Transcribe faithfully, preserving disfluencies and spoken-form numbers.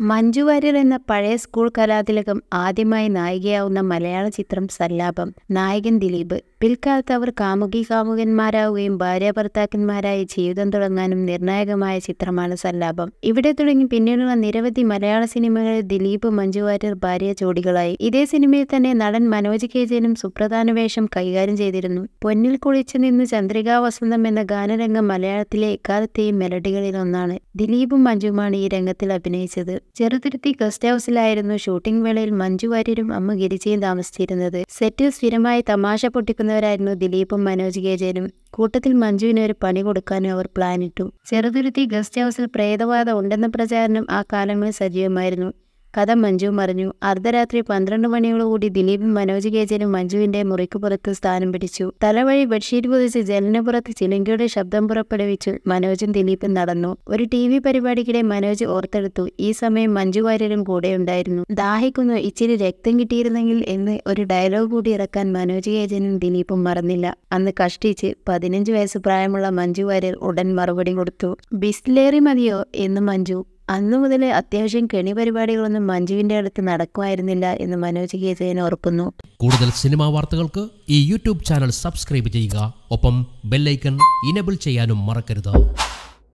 മഞ്ജു വാര്യർ എന്ന പഴയ സ്കൂൾ കലാതിലകം ആദ്യമായി നായികയാവുന്ന മലയാള ചിത്രം സല്ലാപം. നായകൻ ദിലീപ്. പിൽക്കാലത്ത് അവർ കാമുകി കാമുകന്മാരാവുകയും ഭാര്യാഭർത്താക്കന്മാരായി ജീവിതം തുടങ്ങാനും നിർണായകമായ ചിത്രമാണ് സല്ലാപം. ഇവിടെ തുടങ്ങി പിന്നീടുള്ള നിരവധി മലയാള സിനിമകളിൽ ദിലീപ് മഞ്ജു വാര്യർ ഭാര്യ ജോഡികളായി. ഇതേ സിനിമയിൽ തന്നെ നടൻ മനോജ് കെ ജയനും സുപ്രധാന വേഷം കൈകാര്യം ചെയ്തിരുന്നു. പൊന്നിൽ കുളിച്ചു നിന്ന് ചന്ദ്രികാ വസന്തം എന്ന ഗാനരംഗം മലയാളത്തിലെ എക്കാലത്തെയും മെലഡികളിൽ ഒന്നാണ്. ദിലീപും മഞ്ജുവുമാണ് ഈ രംഗത്തിൽ അഭിനയിച്ചത്. ചെറുതുരുത്തി ഗസ്റ്റ് ഹൌസിലായിരുന്നു ഷൂട്ടിംഗ് വേളയിൽ മഞ്ജു വാര്യരും അമ്മ ഗിരിജയും താമസിച്ചിരുന്നത്. സെറ്റിൽ സ്ഥിരമായി തമാശ പൊട്ടിക്കുന്നവരായിരുന്നു ദിലീപും മനോജ് കെ ജയനും. കൂട്ടത്തിൽ മഞ്ജുവിന് ഒരു പണി കൊടുക്കാനും അവർ പ്ലാനിട്ടു. ചെറുതുരുത്തി ഗസ്റ്റ് ഹൌസിൽ പ്രേതബാധ ഉണ്ടെന്ന പ്രചാരണം ആ കാലങ്ങളിൽ സജീവമായിരുന്നു. കഥ മഞ്ജു പറഞ്ഞു. അർദ്ധരാത്രി പന്ത്രണ്ട് മണിയോടുകൂടി ദിലീപും മനോജ് കെ ജയനും മഞ്ജുവിന്റെ മുറിക്ക് പുറത്ത് സ്ഥാനം പിടിച്ചു. തലവഴി ബെഡ്ഷീറ്റ് പൊതിച്ച് ജനലിന് പുറത്ത് ചിലങ്കയുടെ ശബ്ദം പുറപ്പെടുവിച്ചു മനോജും ദിലീപും നടന്നു. ഒരു ടി വി പരിപാടിക്കിടെ മനോജ് ഓർത്തെടുത്തു, ഈ സമയം മഞ്ജു വാര്യരും കൂടെയുണ്ടായിരുന്നു. ദാഹിക്കുന്നു, ഇച്ചിരി രക്തം കിട്ടിയിരുന്നെങ്കിൽ എന്ന് ഒരു ഡയലോഗ് കൂടി ഇറക്കാൻ മനോജ് കെ ജയനും ദിലീപും മറന്നില്ല. അന്ന് കഷ്ടിച്ച് പതിനഞ്ച് വയസ്സ് പ്രായമുള്ള മഞ്ജു വാര്യർ ഉടൻ മറുപടി കൊടുത്തു. ബിസ്ലേറി മതിയോ എന്ന് മഞ്ജു. അന്നു മുതൽ അത്യാവശ്യം കെണി പരിപാടികളൊന്നും മഞ്ജുവിന്റെ അടുത്ത് നടക്കുമായിരുന്നില്ല എന്ന് മനോജ് കെ ജയൻ ഓർക്കുന്നു. കൂടുതൽ സിനിമാ വാർത്തകൾക്ക് ഈ യൂട്യൂബ് ചാനൽ സബ്സ്ക്രൈബ് ചെയ്യുക. ഒപ്പം ബെല്ലൈക്കൺ ഇനേബിൾ ചെയ്യാനും മറക്കരുത്.